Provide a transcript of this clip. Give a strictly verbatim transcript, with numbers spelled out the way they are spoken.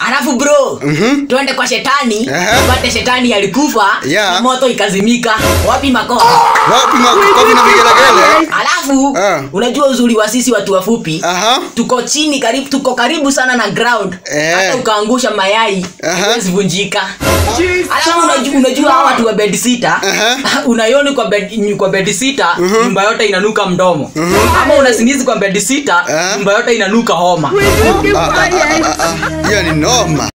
Alafu bro, Mhm. twende kwa shetani, Aha. tupate shetani alikufa, Yeah. na moto ikazimika. Wapi makofi? Wapi makofi na vigelegele? Alafu Ah. unajua uzuri wa sisi watu wafupi, Aha. tuko chini karibu, tuko karibu sana na ground. Eh. Hata ukaangusha mayai Aha. huwezi vunjika. Alafu unajua, unajua hawa watu wa bed sitter, Aha. unaioni kwa bed kwa bed sitter, nyumba yote inanuka mdomo. Ama unasinizi kwa bed sitter, Aha. nyumba yote inanuka homa. Ah, ah, ah, ah, ah. Hiyo ni noma.